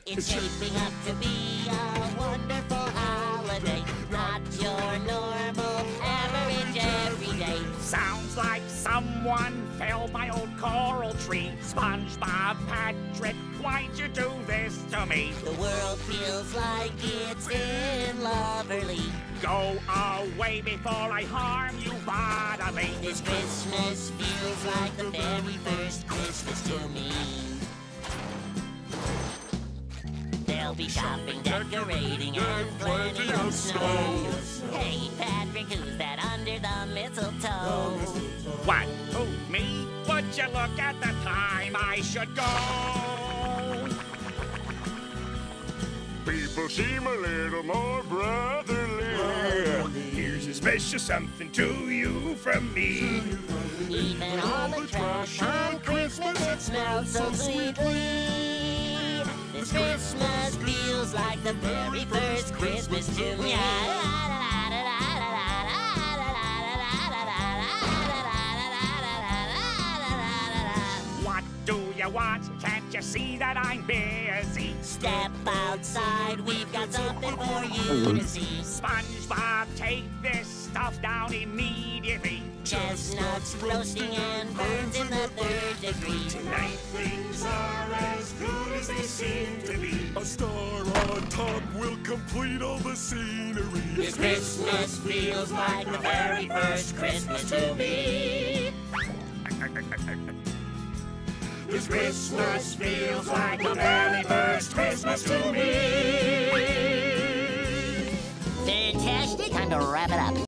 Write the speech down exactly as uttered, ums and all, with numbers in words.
It's shaping up to be a wonderful holiday, not your normal average everyday. Sounds like someone felled my old coral tree. SpongeBob, Patrick, why'd you do this to me? The world feels like it's in Loverly. Go away before I harm you bodily. This Christmas feels like the very first Christmas to me. There'll be shopping, decorating, and plenty of snow. Hey, Patrick, who's that under the mistletoe? What? Who? Me? Would you look at the time I should go? People seem a little more brotherly. Here's a special something to you from me. Even all the trash on Christmas, it smells so sweetly. This Christmas feels like the very first Christmas to me. What do you want? Can't you see that I'm busy? Step outside, we've got something for you to see. SpongeBob, take this stuff down immediately. Chestnuts roasting and burns in the third degree. Tonight things are as good as they seem to be. A star on top will complete all the scenery. This Christmas feels like the very first Christmas to me. This Christmas feels like the very first Christmas to me. Fantastic. Time to wrap it up.